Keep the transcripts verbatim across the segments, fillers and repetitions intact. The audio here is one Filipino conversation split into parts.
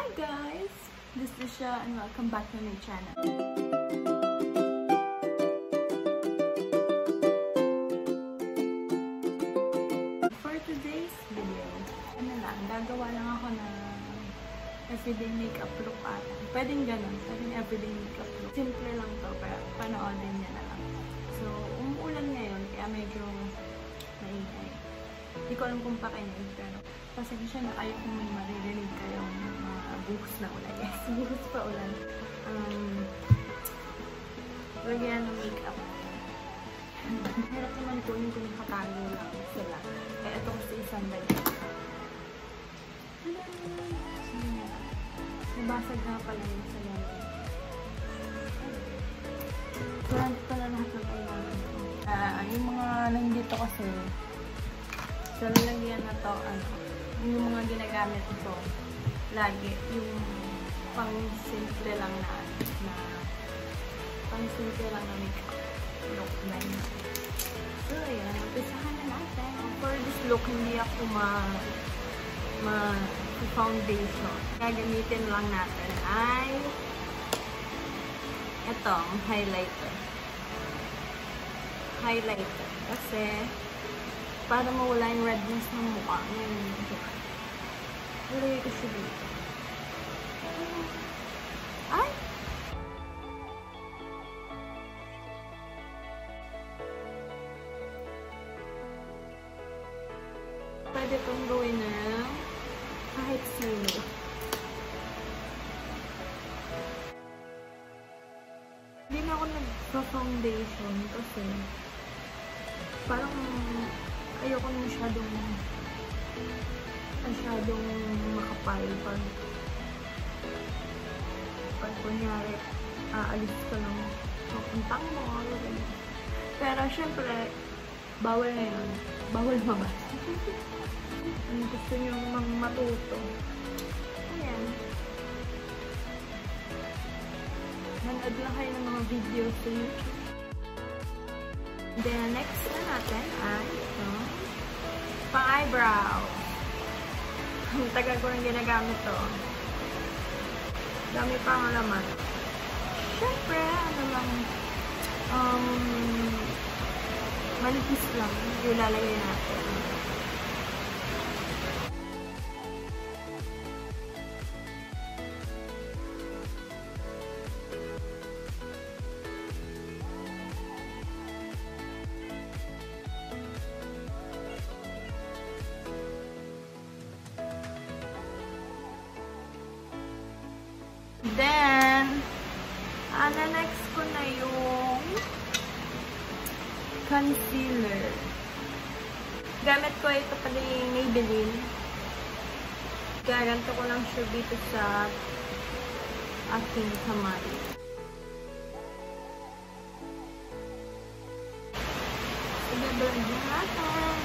Hi guys! This is Lisha and welcome back to my channel. For today's video, ano lang, gagawa lang ako ng everyday makeup look ata. Pwedeng ganun, pwedeng everyday makeup look. Simple lang to, pero panoodin niya na lang. So, umuulan ngayon, kaya medyo maingay. Hindi ko alam kung pakinig, pero pasensya na kayo kung may maririnig kayong mga buhos na ulan. Yes, buhos pa ulan. Um, lagyan ng makeup. Hirap naman ko yung nakatago lang sila. Kaya ito kasi isang lagyan. Nabasag nga pala yun sa lagyan. So, nandito pala lahat ng kailangan ko. Uh, yung mga nandito kasi, sa lalagyan na to, ano, yung mga ginagamit ko lagi, yung pang simple lang na, na pang simple lang na makeup look na yun. So, ayan, umpisahan na natin. For this look, hindi ako ma ma foundation. Gagamitin lang natin ay itong highlighter. Highlighter. Kasi, para mawala yung redness ng mukha. Ngayon, nilagay ko siya dito. Ay! Pwede itong gawin na kahit sino. Hindi na ako nag-foundation kasi parang ayoko na masyadong masyadong makapal pag pag kunyari aalis ka lang papuntang mo pero syempre bawal na yun, bawal mabas. Ano gusto nyo mang matuto, ayan, manood lang kayo ng mga videos sa YouTube. Then, next na natin ay ito. Pang-eyebrow. Ang tagal ko nang ginagamit to. Dami pang laman. Siyempre, ano lang, um, manipis lang yung lalagay natin. Then, ano next ko na yung concealer. Gamit ko ito pala yung Maybelline. Garanto ko lang siya dito sa aking kamay. I-blend na natin.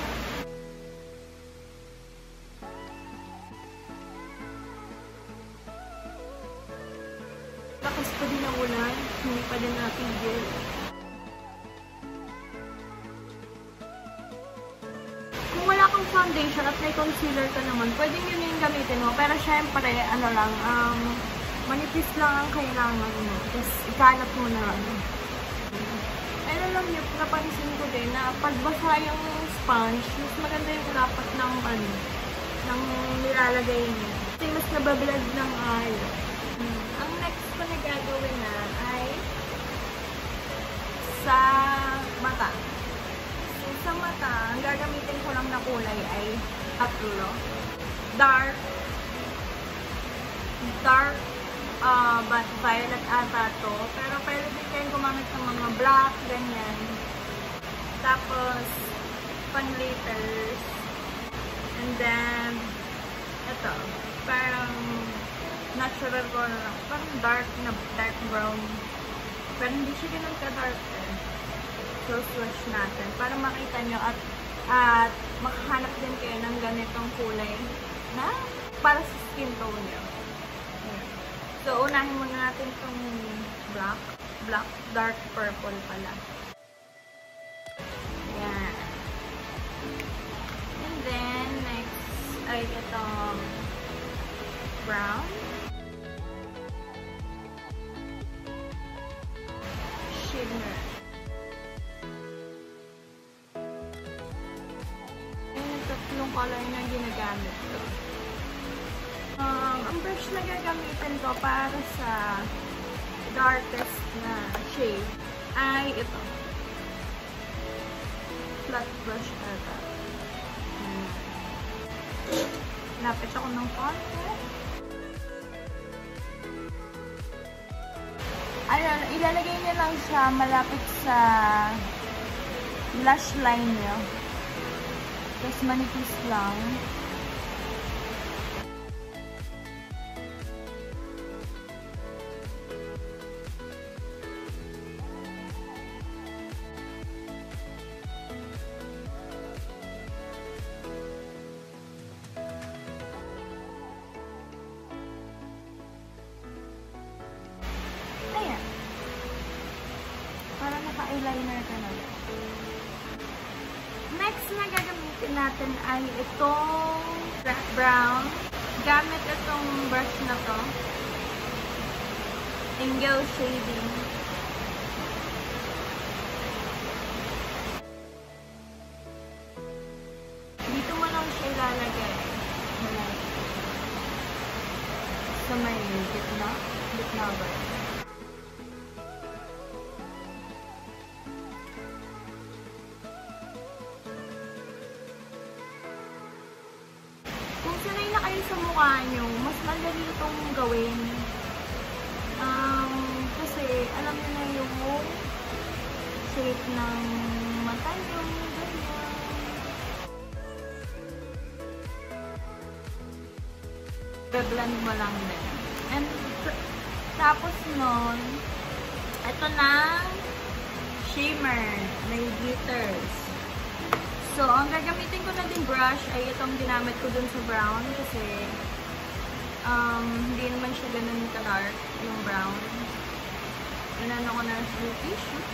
Lakas pa din ang ulan, hindi pa din natigil. Kung wala kang foundation at may concealer ka naman, pwedeng yun yung gamitin mo. Pero syempre, ano lang, um, manipis lang ang kailangan mo. Tapos, ikalat mo na lang. Ay, alam niyo, napansin ko din na pag basa yung sponge, mas maganda yung dapat ng, ano, ng nilalagay niyo. Kasi mas nabablad ng eye. Ang next ko na gagawin na ay sa mata. So, sa mata, ang gagamitin ko lang na kulay ay tatlo. Dark, dark, uh, but violet ata to. Pero pwede din kayong gumamit ng mga black, ganyan. Tapos, pang-glitters. And then, ito, parang natural ko na lang. Parang dark na dark brown. Pero hindi siya ganun ka-dark eh. So, swatch natin. Para makita nyo at at makahanap din kayo ng ganitong kulay na para sa skin tone nyo. Ayan. So, unahin muna natin itong black. Black, dark purple pala. Ayan. And then, next ay itong brown. color na ginagamit ko. Um, ang brush na gagamitin ko para sa darkest na shade ay ito. Flat brush ata. Hmm. Lapit ako ng konti. Ayun, ilalagay niyo lang siya malapit sa lash line niyo. Tapos manipis lang. Ayan. Para naka-eyeliner ka na. Next na gagamitin natin ay itong black brown. Gamit itong brush na to. Angle shading. Dito mo lang siya ilalagay. Sa may gitna. Gitna ba? Kung sanay na kayo sa mukha nyo, mas madali itong gawin. Um, kasi alam nyo na yung shape ng mata nyo, ganyan. Be-blend mo lang din. And tapos nun, ito na shimmer, may glitters. So, ang gagamitin ko na din brush ay itong ginamit ko dun sa brown kasi um, hindi naman siya ganun ka-dark yung brown. Inano ko na sa tissue.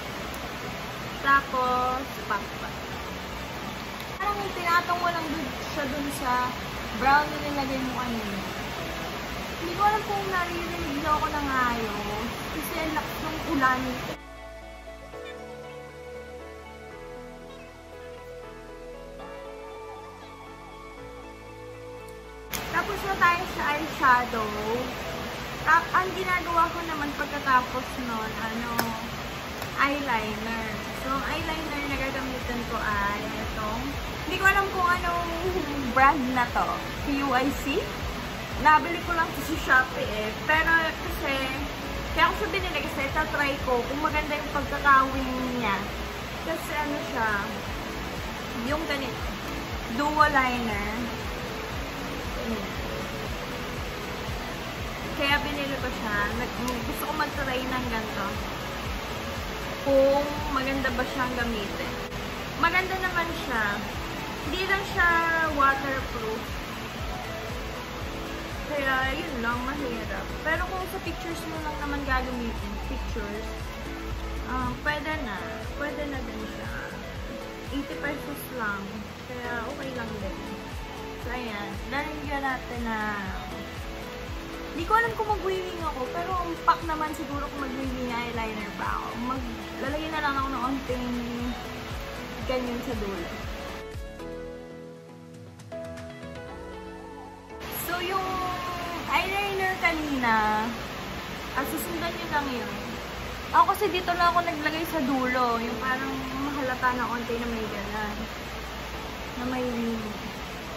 Tapos, pakpak. Parang tinatong mo lang dun siya dun sa brown na nilagay mo kanina. Hindi ko alam kung naririnig na ako ng ayos kasi ang lakas ng ulan. Tapos na tayo sa eyeshadow. Tap, ang ginagawa ko naman pagkatapos nun, ano, eyeliner. So, eyeliner na gagamitin ko ay itong, hindi ko alam kung anong brand na to. Q I C? Nabili ko lang sa Shopee eh. Pero kasi, kaya ako siya binili kasi tatry ko kung maganda yung pagkakawin niya. Kasi ano siya, yung ganito, dual liner. Kaya binili ko siya. Gusto ko mag-try ng ganito. Kung maganda ba siyang gamitin. Maganda naman siya. Hindi lang siya waterproof. Kaya yun lang, mahirap. Pero kung sa pictures mo lang naman gagamitin, pictures, uh, pwede na. Pwede na din siya. eighty pesos lang. Kaya okay lang din. So, ayan. Lalagyan natin na hindi ko alam kung mag-weaving ako, pero ang pack naman siguro kung mag-weaving eyeliner pa ako. Maglalagay na lang ako ng onting ganyan sa dulo. So, yung eyeliner kanina, at susundan nyo lang yun. Ako kasi dito lang ako naglagay sa dulo, yung parang mahalata na onti na may ganan. Na may weaving.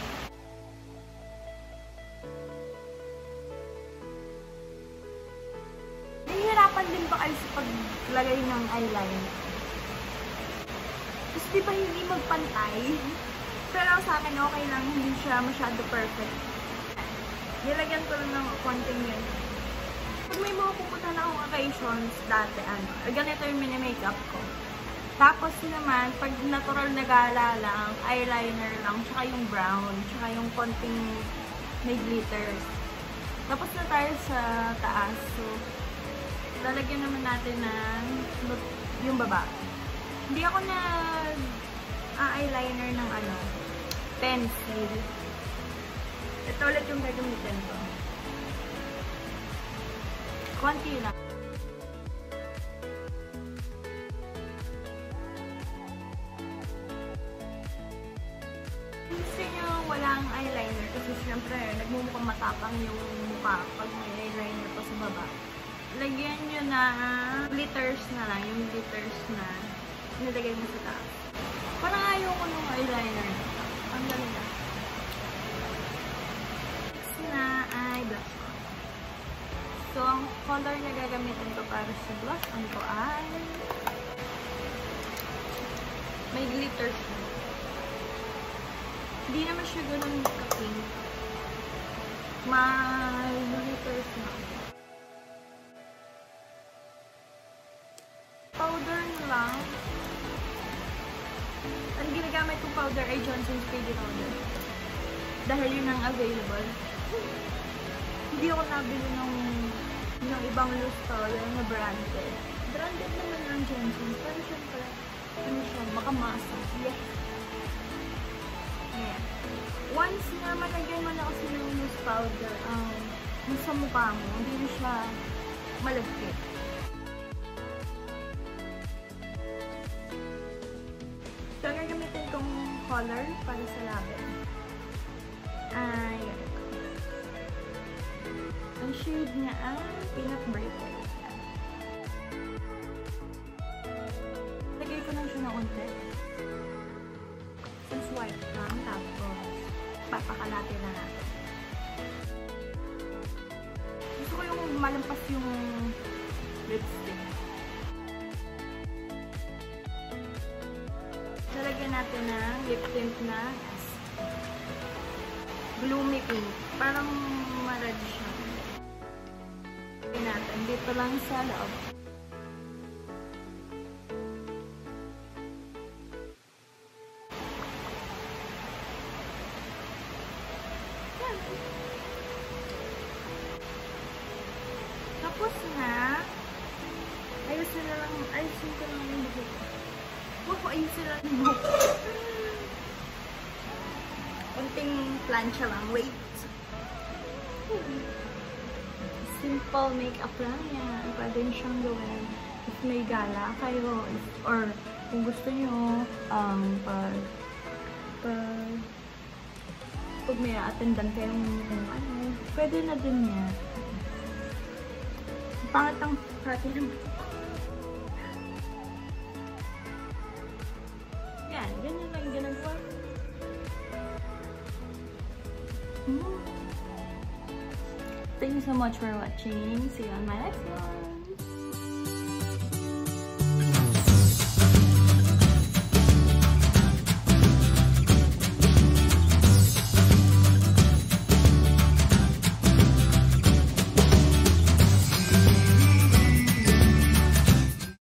Nahihirapan din ba kayo sa paglagay ng eyeliner? Tapos di ba hindi magpantay? Pero sa akin okay lang, hindi siya masyado perfect. Nilagyan ko lang ng konting yun. Pag may mga pupunta na akong occasions dati, ano, ganito yung mini-makeup ko. Tapos naman, pag natural na gala lang, eyeliner lang, tsaka yung brown, tsaka yung konting may glitters. Tapos na tayo sa taas. So, lalagyan naman natin ng yung baba. Hindi ako na eyeliner ng ano, pencil. Ito ulit yung gagamitin ko. Konti lang. Gusto nyo syempre, nagmumukhang matapang yung mukha pag may eyeliner pa sa baba. Lagyan nyo na glitters na lang, yung glitters na nilagay mo sa taas. Parang ayaw ko nung eyeliner. Ang galing na. Next na ay blush on. So, ang color na gagamitin ko para sa blush on ko ay may glitters na. Hindi naman siya ganun ka-pink. May glitters na. Powder lang. Ang ginagamit kong powder ay Johnson's Baby Powder. Dahil yun ang available. Hindi ako nabili ng, ng ibang loose powder na branded. Branded naman ang Johnson's. Pero syempre, ano siya, makamasa. Yes. Ayan. Once na malagyan mo na kasi ng loose powder, um, nasa mukha mo, hindi mo siya malagkit. So, gagamitin kong color para sa labi. Ayan. Ang shade niya ay peanut butter. Lagay ko lang siya ng unti. Since white lang, tapos papakalatin na natin. Gusto ko yung malampas yung lipstick. Nalagyan natin ng lip tint na gloomy pink. Parang marad siya. Lagyan natin dito lang sa loob. Tapos na, ayusin na lang, ayusin ko lang yung buhok. Wow, ayusin lang yung buhok. Kunting plancha lang, wait. Simple makeup lang yan. Pwede nyo siyang gawin if may gala kayo, if, or kung gusto nyo, um, pag, pag, pag may attendan kayong kung ano, pwede na din yan. Pangat ang hati ng yan, ganyan lang ginagawa. Hmm. Thank you so much for watching. See you on my next one.